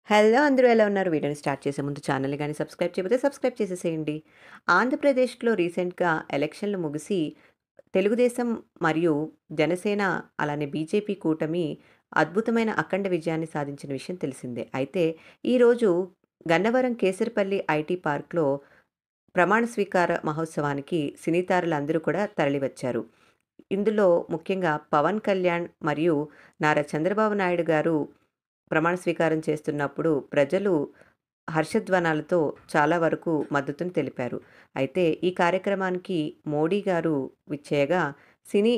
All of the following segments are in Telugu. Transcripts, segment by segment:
హలో! అందరూ ఎలా ఉన్నారు? వీడియోని స్టార్ట్ చేసే ముందు ఛానల్‌ని గాని సబ్స్క్రైబ్ చేయకపోతే సబ్స్క్రైబ్ చేసేసేయండి. ఆంధ్రప్రదేశ్‌లో రీసెంట్‌గా ఎలక్షన్‌లు ముగిసి తెలుగుదేశం మరియు జనసేన అలానే బీజేపీ కూటమి అద్భుతమైన అఖండ విజయాన్ని సాధించిన విషయం తెలిసిందే. అయితే ఈరోజు గన్నవరం కేసరిపల్లి ఐటీ పార్క్‌లో ప్రమాణ స్వీకార మహోత్సవానికి సినీ తారలందరూ కూడా తరలివచ్చారు. ఇందులో ముఖ్యంగా పవన్ కళ్యాణ్ మరియు నారా చంద్రబాబు నాయుడు గారు ప్రమాణ స్వీకారం చేస్తున్నప్పుడు ప్రజలు హర్షధ్వానాలతో చాలా వరకు మద్దతును తెలిపారు. అయితే ఈ కార్యక్రమానికి మోడీ గారు విచ్చేయగా సినీ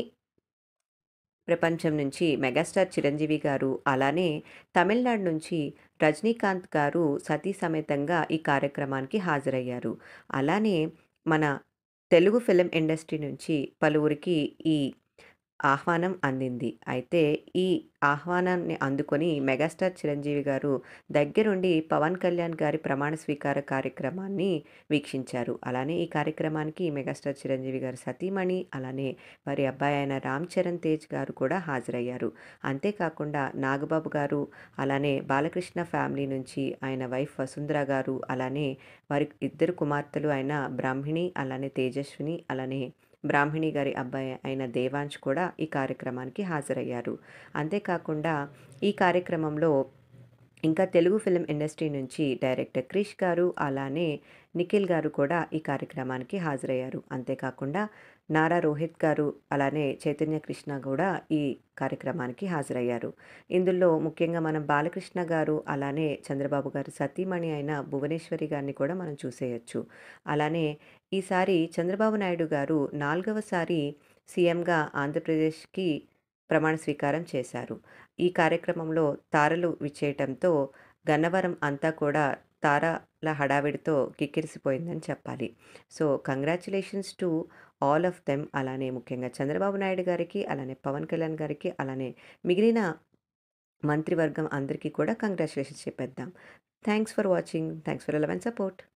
ప్రపంచం నుంచి మెగాస్టార్ చిరంజీవి గారు, అలానే తమిళనాడు నుంచి రజనీకాంత్ గారు సతీ సమేతంగా ఈ కార్యక్రమానికి హాజరయ్యారు. అలానే మన తెలుగు ఫిల్మ్ ఇండస్ట్రీ నుంచి పలువురికి ఈ ఆహ్వానం అందింది. అయితే ఈ ఆహ్వానాన్ని అందుకొని మెగాస్టార్ చిరంజీవి గారు దగ్గరుండి పవన్ కళ్యాణ్ గారి ప్రమాణ స్వీకార కార్యక్రమాన్ని వీక్షించారు. అలానే ఈ కార్యక్రమానికి మెగాస్టార్ చిరంజీవి గారి సతీమణి, అలానే వారి అబ్బాయి అయిన రామ్ చరణ్ తేజ్ గారు కూడా హాజరయ్యారు. అంతేకాకుండా నాగబాబు గారు, అలానే బాలకృష్ణ ఫ్యామిలీ నుంచి ఆయన వైఫ్ వసుంధర గారు, అలానే వారి ఇద్దరు కుమార్తెలు అయిన బ్రాహ్మిణి, అలానే తేజస్విని, అలానే బ్రాహ్మిణి గారి అబ్బాయి అయిన దేవాంష్ కూడా ఈ కార్యక్రమానికి హాజరయ్యారు. అంతేకాకుండా ఈ కార్యక్రమంలో ఇంకా తెలుగు ఫిల్మ్ ఇండస్ట్రీ నుంచి డైరెక్టర్ క్రిష్ గారు, అలానే నిఖిల్ గారు కూడా ఈ కార్యక్రమానికి హాజరయ్యారు. అంతేకాకుండా నారా రోహిత్ గారు, అలానే చైతన్య కృష్ణ కూడా ఈ కార్యక్రమానికి హాజరయ్యారు. ఇందులో ముఖ్యంగా మనం బాలకృష్ణ గారు, అలానే చంద్రబాబు గారి సతీమణి అయిన భువనేశ్వరి గారిని కూడా మనం చూసేయొచ్చు. అలానే ఈసారి చంద్రబాబు నాయుడు గారు 4వసారి సీఎంగా ఆంధ్రప్రదేశ్‌కి ప్రమాణ స్వీకారం చేశారు. ఈ కార్యక్రమంలో తారలు విచ్చేయటంతో గన్నవరం అంతా కూడా తారల హడావిడితో కిక్కిరిసిపోయిందని చెప్పాలి. So, congratulations to all of them. అలానే ముఖ్యంగా చంద్రబాబు నాయుడు గారికి, అలానే పవన్ కళ్యాణ్ గారికి, అలానే మిగిలిన మంత్రివర్గం అందరికీ కూడా కంగ్రాచ్యులేషన్స్ చెప్పేద్దాం. Thanks for watching. Thanks for your love and support.